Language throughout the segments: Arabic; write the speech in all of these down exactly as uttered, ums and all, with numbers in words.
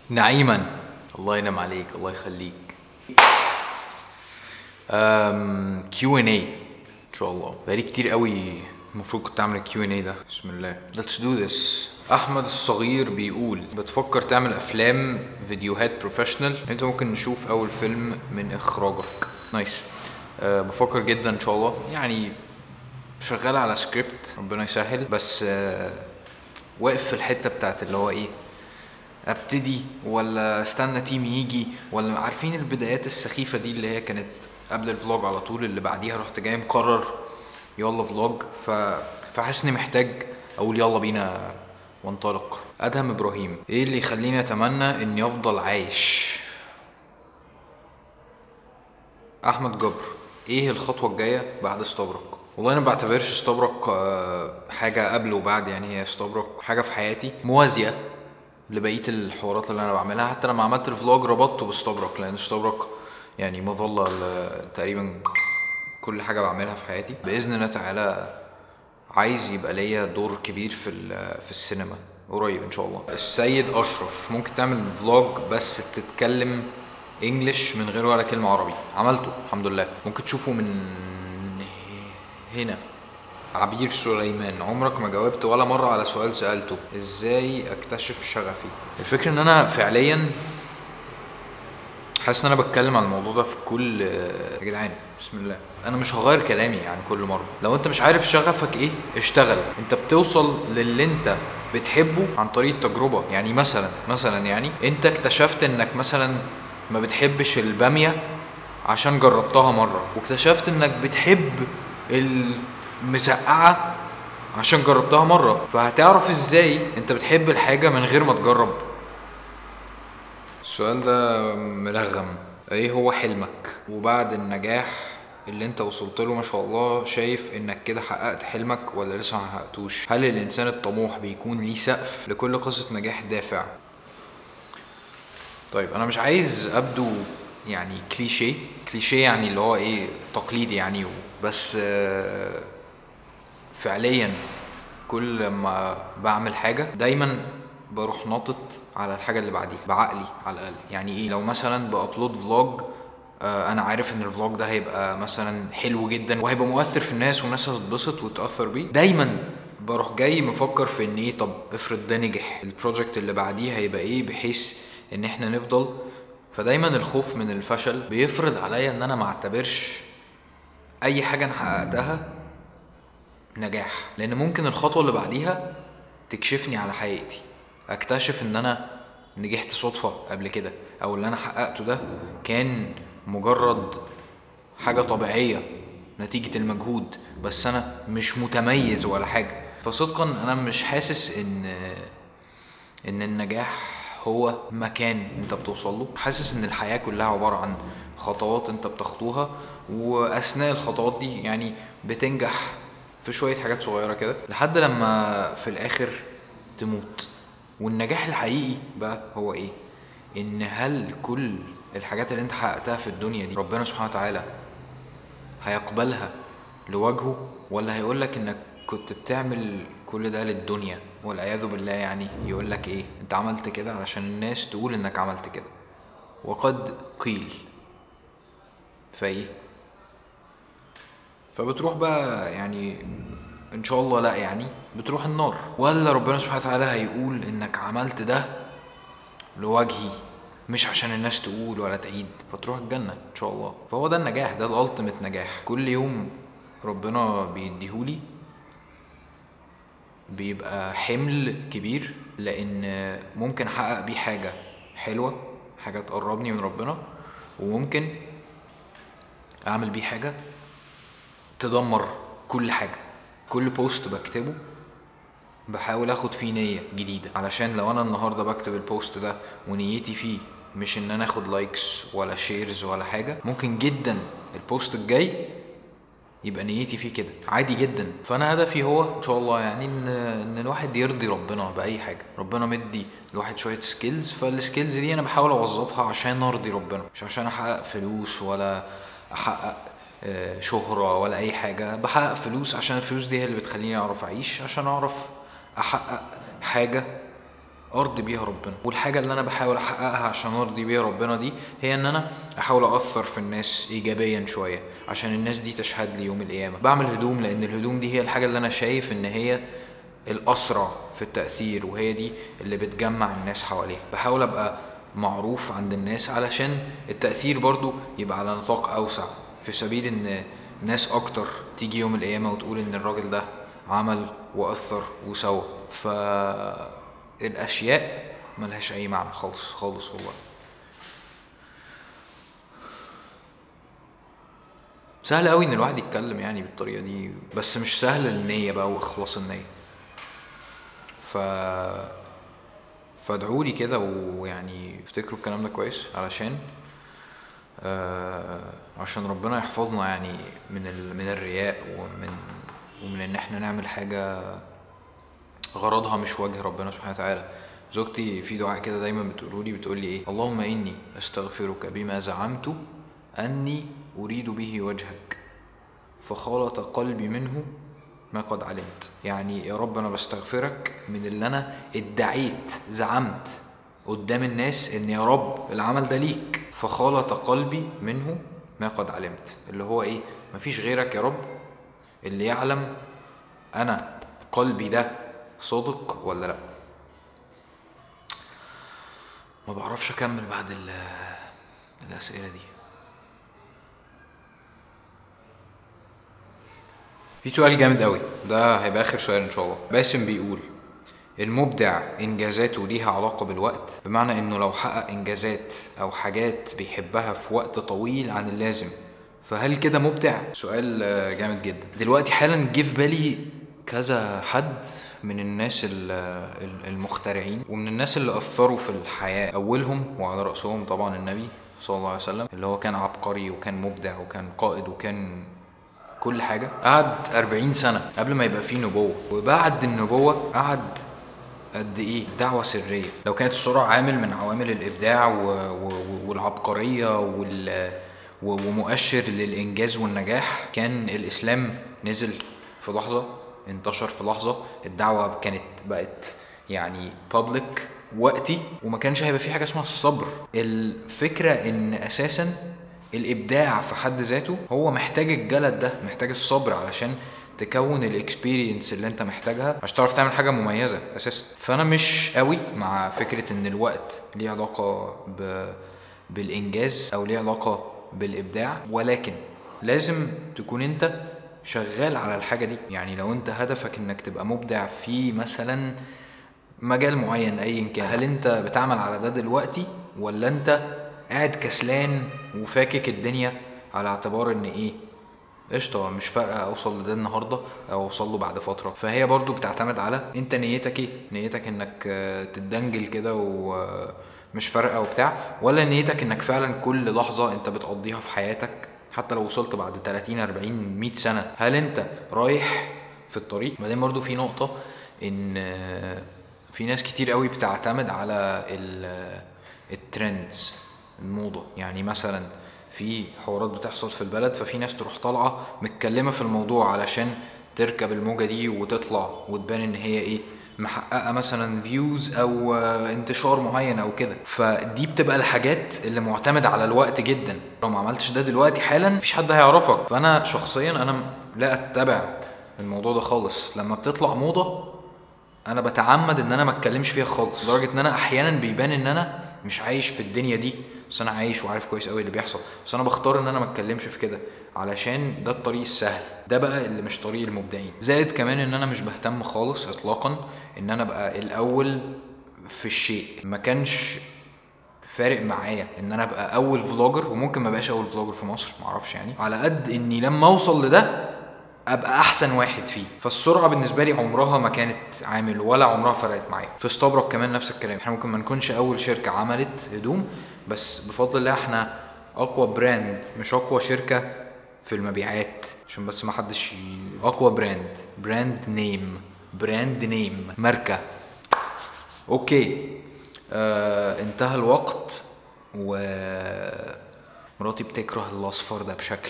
نعيما. الله ينعم عليك، الله يخليك. أم كيو ان اي ان شاء الله. بقالي كتير قوي المفروض كنت اعمل الكيو ان اي ده. بسم الله. Let's do this. احمد الصغير بيقول بتفكر تعمل افلام فيديوهات بروفيشنال، انت ممكن نشوف اول فيلم من اخراجك. نايس. أه بفكر جدا ان شاء الله، يعني شغال على سكريبت ربنا يسهل، بس أه واقف في الحته بتاعت اللي هو ايه، ابتدي ولا استنى تيم يجي، ولا عارفين البدايات السخيفة دي اللي هي كانت قبل الفلوج على طول، اللي بعديها رحت جاي مقرر يلا فلوج. ف فحاسس اني محتاج اقول يلا بينا وانطلق. ادهم ابراهيم، ايه اللي يخليني اتمنى اني افضل عايش؟ احمد جبر، ايه الخطوة الجاية بعد استبرق؟ والله انا بعتبرش استبرق حاجة قبل وبعد، يعني هي استبرق حاجة في حياتي موازية لبقيه الحوارات اللي انا بعملها. حتى لما عملت الفلوج ربطته باستبرق، لان استبرق يعني مظله تقريبا كل حاجه بعملها في حياتي. باذن الله تعالى عايز يبقى ليا دور كبير في في السينما قريب ان شاء الله. السيد اشرف، ممكن تعمل فلوج بس تتكلم انجلش من غير ولا كلمه عربي؟ عملته الحمد لله، ممكن تشوفه من هنا. عبير سليمان، عمرك ما جاوبت ولا مرة على سؤال سألته، ازاي اكتشف شغفي؟ الفكرة ان انا فعليا حاسس ان انا بتكلم عن الموضوع ده في كل، يا جدعان بسم الله، انا مش هغير كلامي عن كل مرة. لو انت مش عارف شغفك ايه اشتغل. انت بتوصل للي انت بتحبه عن طريق التجربة. يعني مثلا مثلا يعني انت اكتشفت انك مثلا ما بتحبش البامية عشان جربتها مرة، واكتشفت انك بتحب المسقعة عشان جربتها مرة. فهتعرف ازاي انت بتحب الحاجة من غير ما تجرب؟ السؤال ده ملغم. ايه هو حلمك؟ وبعد النجاح اللي انت وصلت له ما شاء الله، شايف انك كده حققت حلمك ولا لسه ما حققتوش؟ هل الانسان الطموح بيكون ليه سقف؟ لكل قصة نجاح دافع. طيب انا مش عايز ابدو يعني كليشيه كليشيه يعني اللي هو ايه، تقليدي يعني، بس فعليا كل ما بعمل حاجة دايما بروح ناطط على الحاجة اللي بعديها بعقلي على الأقل. يعني ايه، لو مثلا بأبلود فلوج، آه انا عارف ان الفلوج ده هيبقى مثلا حلو جدا وهيبقى مؤثر في الناس والناس هتتبسط وتأثر بيه، دايما بروح جاي مفكر في ان ايه، طب افرض ده نجح، البروجكت اللي بعديه هيبقى ايه، بحيث ان احنا نفضل. فدايما الخوف من الفشل بيفرض عليا ان انا ما اعتبرش اي حاجة انا حققتها نجاح، لان ممكن الخطوة اللي بعديها تكشفني على حقيقتي، اكتشف ان انا نجحت صدفة قبل كده، او اللي انا حققته ده كان مجرد حاجة طبيعية نتيجة المجهود، بس انا مش متميز ولا حاجة. فصدقا انا مش حاسس ان ان النجاح هو مكان انت بتوصل له. حاسس ان الحياة كلها عبارة عن خطوات انت بتخطوها، واثناء الخطوات دي يعني بتنجح في شوية حاجات صغيرة كده لحد لما في الاخر تموت. والنجاح الحقيقي بقى هو ايه؟ ان هل كل الحاجات اللي انت حققتها في الدنيا دي ربنا سبحانه وتعالى هيقبلها لوجهه، ولا هيقولك انك كنت بتعمل كل ده للدنيا والعياذ بالله؟ يعني يقولك ايه، انت عملت كده علشان الناس تقول انك عملت كده، وقد قيل. فايه فبتروح بقى يعني ان شاء الله لا يعني بتروح النار، ولا ربنا سبحانه وتعالى هيقول انك عملت ده لوجهي مش عشان الناس تقول ولا تعيد، فتروح الجنة ان شاء الله. فهو ده النجاح، ده الالتيميت نجاح. كل يوم ربنا بيديهولي بيبقى حمل كبير، لان ممكن احقق بيه حاجة حلوة، حاجة تقربني من ربنا، وممكن اعمل بيه حاجة تدمر كل حاجة. كل بوست بكتبه بحاول اخد فيه نية جديدة، علشان لو انا النهاردة بكتب البوست ده ونيتي فيه مش ان انا اخد لايكس ولا شيرز ولا حاجة، ممكن جدا البوست الجاي يبقى نيتي فيه كده عادي جدا. فانا هدفي هو ان شاء الله يعني ان ان الواحد يرضي ربنا باي حاجة. ربنا مدي الواحد شوية سكيلز، فالسكيلز دي انا بحاول اوظفها عشان ارضي ربنا، مش عشان احقق فلوس ولا احقق شهرة ولا اي حاجة. بحقق فلوس عشان الفلوس دي هي اللي بتخليني اعرف اعيش، عشان اعرف احقق حاجة ارضي بيها ربنا. والحاجه اللي انا بحاول احققها عشان ارضي بيها ربنا دي هي ان انا احاول اثر في الناس ايجابيا شويه، عشان الناس دي تشهد لي يوم القيامه. بعمل هدوم لان الهدوم دي هي الحاجه اللي انا شايف ان هي الاسرع في التاثير، وهي دي اللي بتجمع الناس حواليها. بحاول ابقى معروف عند الناس علشان التاثير برضو يبقى على نطاق اوسع، في سبيل ان ناس اكتر تيجي يوم القيامه وتقول ان الراجل ده عمل واثر وسوى. فالاشياء ملهاش اي معنى خالص خالص والله. سهل قوي ان الواحد يتكلم يعني بالطريقه دي، بس مش سهل النيه بقى واخلاص النيه. ف فادعوا لي كده، ويعني افتكروا الكلام ده كويس، علشان آه عشان ربنا يحفظنا يعني من ال... من الرياء، ومن ومن ان احنا نعمل حاجه غرضها مش وجه ربنا سبحانه وتعالى. زوجتي في دعاء كده دايما بتقوله لي، بتقول لي ايه؟ اللهم اني استغفرك بما زعمت اني اريد به وجهك فخالط قلبي منه ما قد علمت. يعني يا رب انا بستغفرك من اللي انا ادعيت زعمت قدام الناس ان يا رب العمل ده ليك، فخالط قلبي منه ما قد علمت. اللي هو ايه؟ مفيش غيرك يا رب اللي يعلم انا قلبي ده صادق ولا لا. ما بعرفش اكمل بعد الاسئله دي. في سؤال جامد قوي، ده هيبقى اخر سؤال ان شاء الله. باسم بيقول: المبدع انجازاته ليها علاقه بالوقت؟ بمعنى انه لو حقق انجازات او حاجات بيحبها في وقت طويل عن اللازم فهل كده مبدع؟ سؤال جامد جدا. دلوقتي حالا جه في بالي كذا حد من الناس المخترعين ومن الناس اللي اثروا في الحياه. اولهم وعلى راسهم طبعا النبي صلى الله عليه وسلم، اللي هو كان عبقري وكان مبدع وكان قائد وكان كل حاجة. قعد أربعين سنة قبل ما يبقى فيه نبوة، وبعد النبوة قعد قد ايه دعوة سرية. لو كانت السرعة عامل من عوامل الإبداع والعبقرية ومؤشر للإنجاز والنجاح، كان الإسلام نزل في لحظة، انتشر في لحظة، الدعوة كانت بقت يعني public وقتي، وما كانش هيبقى فيه حاجة اسمها الصبر. الفكرة ان اساسا الابداع في حد ذاته هو محتاج الجلد ده، محتاج الصبر علشان تكون الاكسبيرينس اللي انت محتاجها عشان تعرف تعمل حاجه مميزه اساسا. فانا مش قوي مع فكره ان الوقت ليه علاقه ب... بالانجاز او ليه علاقه بالابداع، ولكن لازم تكون انت شغال على الحاجه دي. يعني لو انت هدفك انك تبقى مبدع في مثلا مجال معين ايا كان، هل انت بتعمل على ده دلوقتي ولا انت قاعد كسلان وفاكك الدنيا على اعتبار ان ايه قشطه مش فارقه اوصل لده النهارده او اوصل له بعد فتره؟ فهي برضو بتعتمد على انت نيتك ايه. نيتك انك تتدنجل كده ومش فارقه وبتاع، ولا نيتك انك فعلا كل لحظه انت بتقضيها في حياتك حتى لو وصلت بعد تلاتين اربعين مية سنه هل انت رايح في الطريق؟ بعدين برضو في نقطه ان في ناس كتير قوي بتعتمد على الترندز، الموضة. يعني مثلا في حوارات بتحصل في البلد، ففي ناس تروح طالعة متكلمة في الموضوع علشان تركب الموجة دي وتطلع وتبان ان هي ايه محققة مثلا فيوز او انتشار معين او كده. فدي بتبقى الحاجات اللي معتمد على الوقت جدا. لو ما عملتش ده دلوقتي حالا مفيش حد هيعرفك. فانا شخصيا انا لا اتبع الموضوع ده خالص. لما بتطلع موضة انا بتعمد ان انا ما اتكلمش فيها خالص، لدرجة ان انا احيانا بيبان ان انا مش عايش في الدنيا دي، بس انا عايش وعارف كويس قوي اللي بيحصل، بس انا بختار ان انا ما اتكلمش في كده علشان ده الطريق السهل. ده بقى اللي مش طريق المبدعين. زائد كمان ان انا مش بهتم خالص اطلاقا ان انا ابقى الاول في الشيء. ما كانش فارق معايا ان انا ابقى اول فلوجر، وممكن ما بقاش اول فلوجر في مصر معرفش يعني، على قد اني لما اوصل لده ابقى احسن واحد فيه. فالسرعه بالنسبه لي عمرها ما كانت عامل ولا عمرها فرقت معايا. في استبرق كمان نفس الكلام. احنا ممكن ما نكونش اول شركه عملت هدوم، بس بفضل الله احنا اقوى براند، مش اقوى شركه في المبيعات عشان بس ما حدش ي... اقوى براند، براند نيم، براند نيم، ماركه. اوكي آه انتهى الوقت، ومراتي بتكره الاصفر ده بشكل،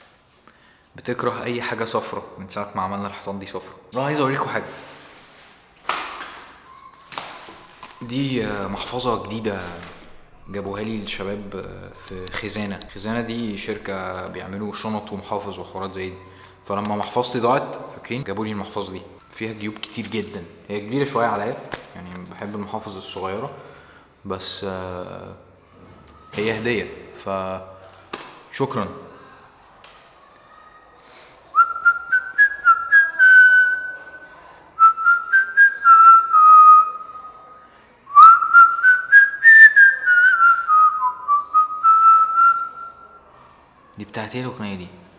بتكره اي حاجه صفرة من ساعه ما عملنا الحيطان دي صفرة. انا عايز اوريكم حاجه. دي آه، محفظة جديدة جابوها لي الشباب آه، في خزانة. خزانة دي شركة بيعملوا شنط ومحافظ وحوارات زي دي. فلما محفظتي ضاعت فاكرين جابوا لي المحفظة دي، فيها جيوب كتير جدا، هي كبيرة شوية عليا يعني، بحب المحافظ الصغيرة بس آه، هي هدية فشكرا. دي بتاعت ايه الأغنية دي؟